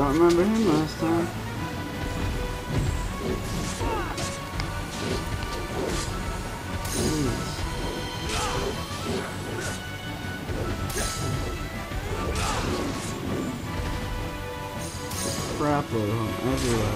don't remember him last time. Jeez. Crap load of them everywhere.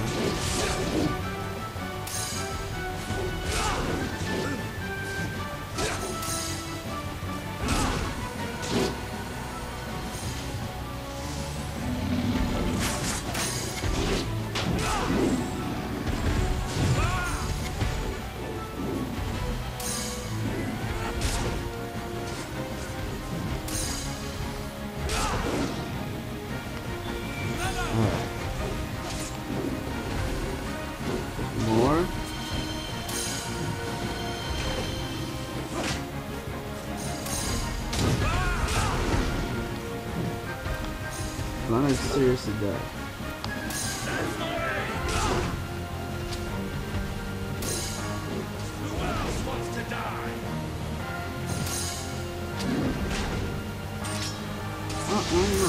More? One is seriously dead. Who else wants to die? Oh, no.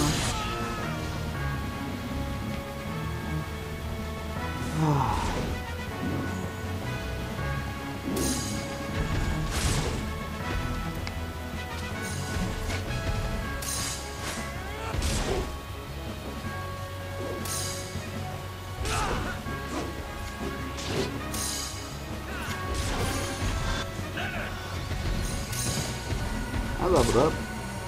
I leveled up.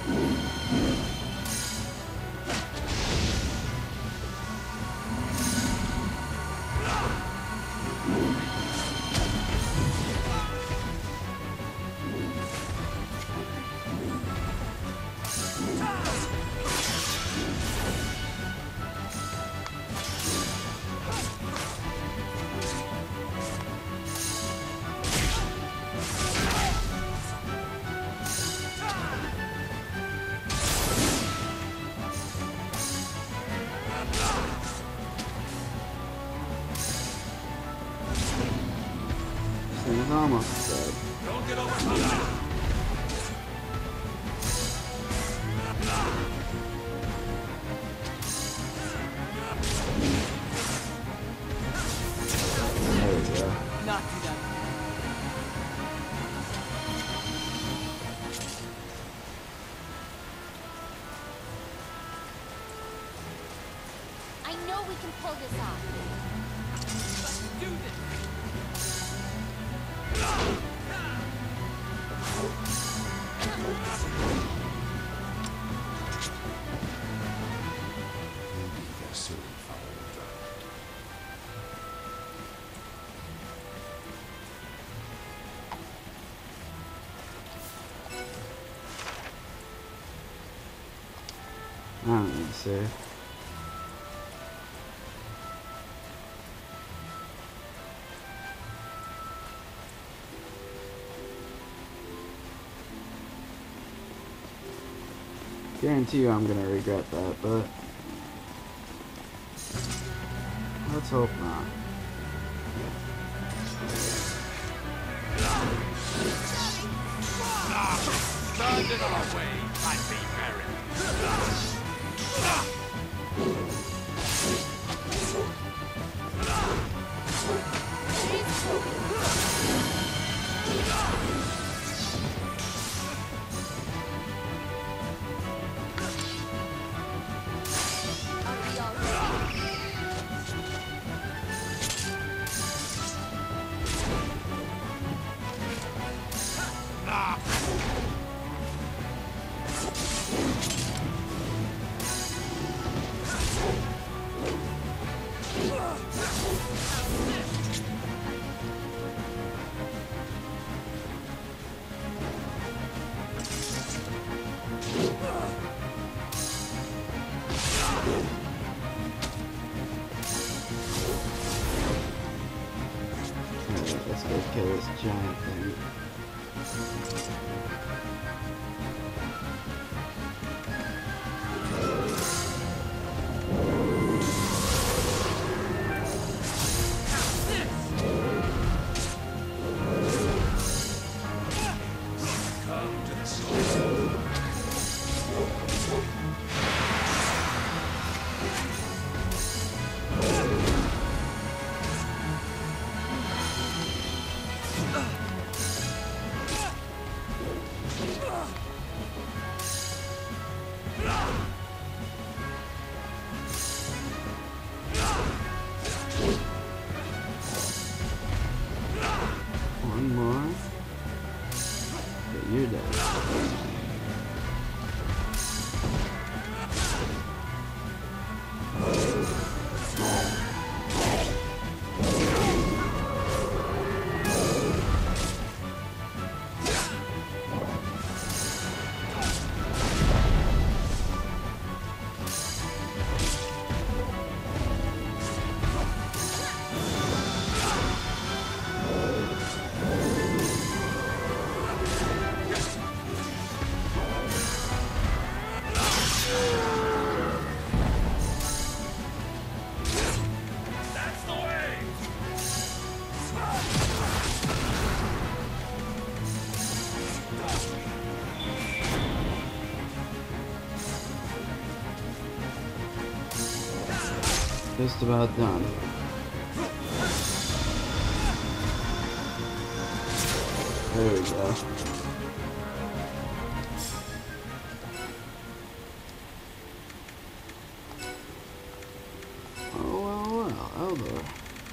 Thing's almost dead. Don't get overcome. There we go. Not do that. I know we can pull this off. Let's do this. I don't need to save. Guarantee you I'm gonna regret that, but let's hope not. Stand in our way and be merry. Are we all ready? Alright, let's go kill this giant thing. Come to the slaughter. One more. Okay, you're dead. That's the way! Just about done. There we go. Oh well, Eldor.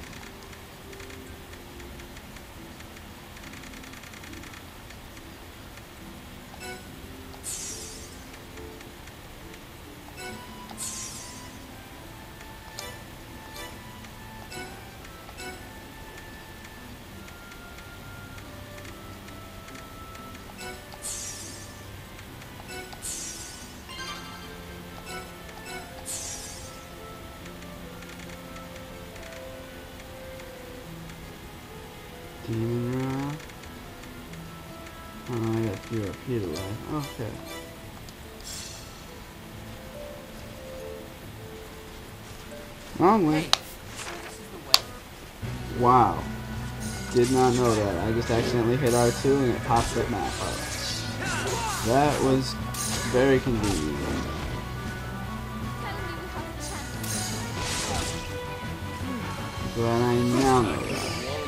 Demon Rod. Oh, I got fewer repeat alive. Okay. Wrong way. Hey, this is the way. Wow. Did not know that. I just accidentally hit R2 and it popped that map up. That was very convenient. Telling me we have a chance. Glad I now know that.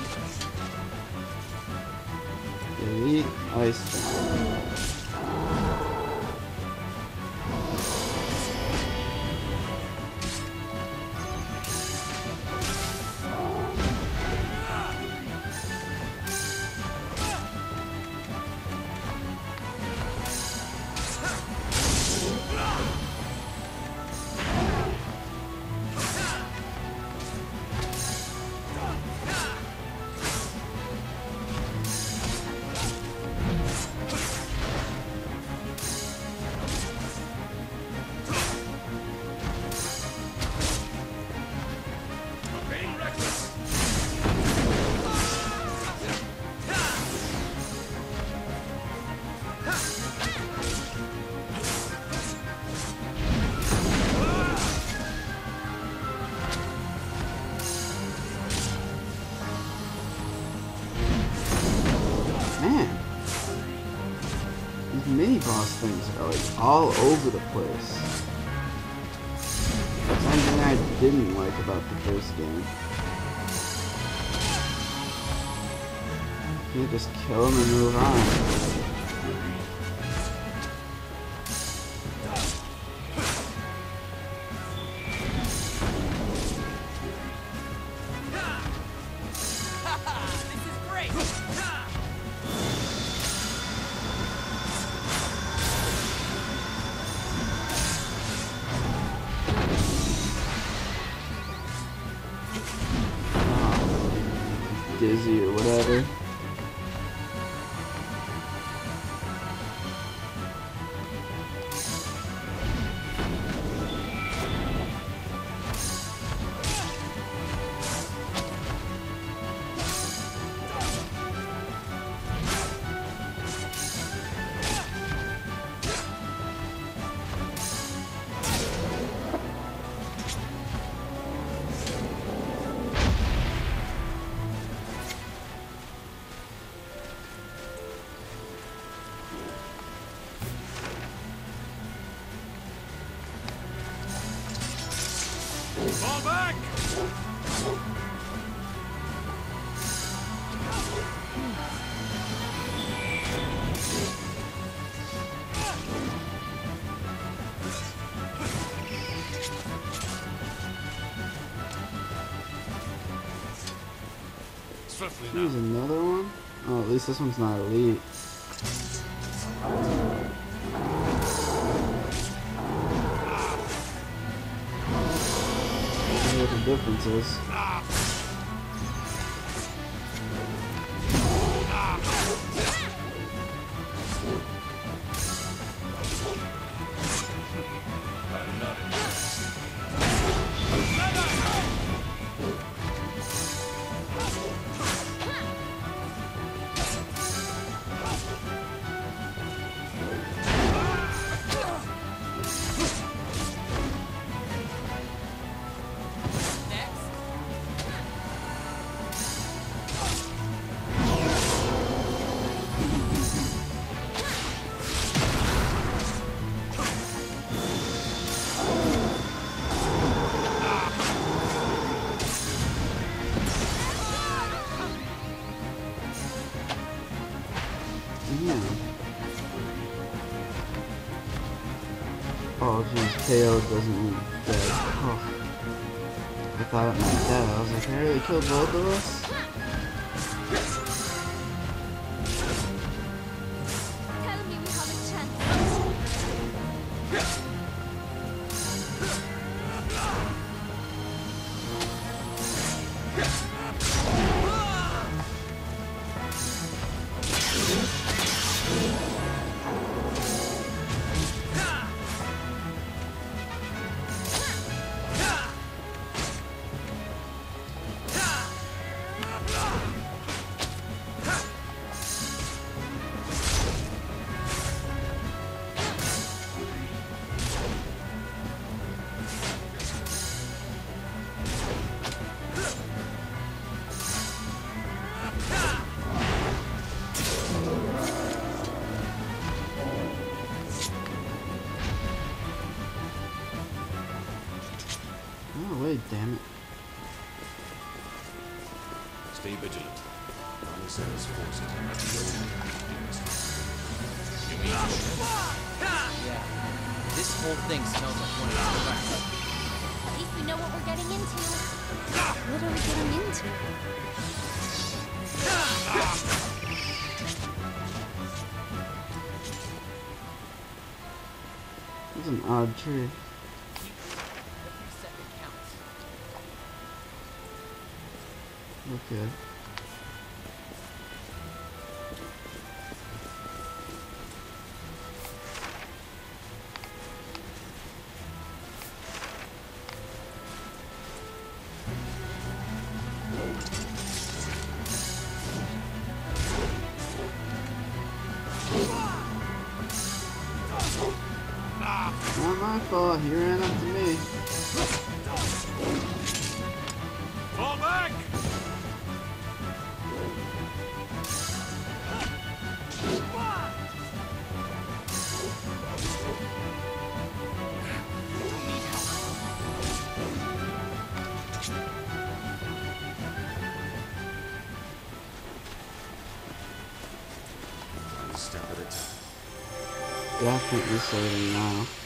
Delete Ice Down. Being reckless! Man. These mini boss things are like all over the place. That's something I didn't like about the first game. You can't just kill them and move on. This is great. Dizzy or whatever. Fall back! Swiftly Here's now. another one. Oh, at least this one's not elite. I wonder what the difference is. Yeah. Oh geez, KO doesn't mean dead. Oh. I thought it meant dead. I was like, I really killed both of us? Tell me we have a chance. Oh wait, damn it. Stay vigilant. Alongside forces are not Yeah. This whole thing smells like one of those traps. At least we know what we're getting into. What are we getting into? That's an odd tree. Every second counts. Okay. Not my fault, he ran up to me. Fall back! Step at it. Definitely saving now.